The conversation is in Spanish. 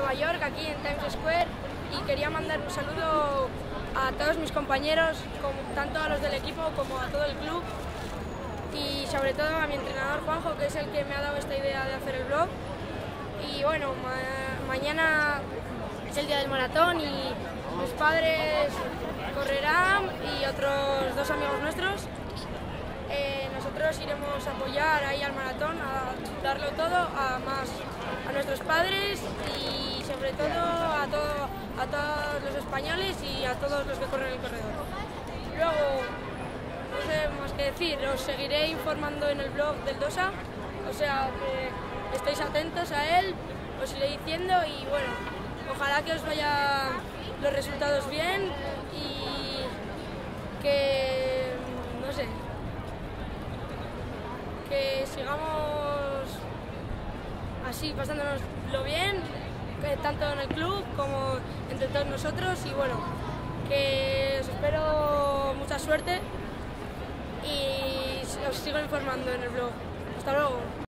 Nueva York, aquí en Times Square, y quería mandar un saludo a todos mis compañeros, tanto a los del equipo como a todo el club, y sobre todo a mi entrenador Juanjo, que es el que me ha dado esta idea de hacer el blog. Y bueno, mañana es el día del maratón y mis padres correrán y otros dos amigos nuestros. Nosotros iremos a apoyar ahí al maratón, a darlo todo a nuestros padres y sobre todo a todos los españoles y a todos los que corren el corredor. Luego, no sé más que decir, os seguiré informando en el blog del DOSA, o sea que estéis atentos a él, os iré diciendo y bueno, ojalá que os vayan los resultados bien y que, no sé, que sigamos así pasándonoslo bien, tanto en el club como entre todos nosotros y bueno, que os espero mucha suerte y os sigo informando en el blog. Hasta luego.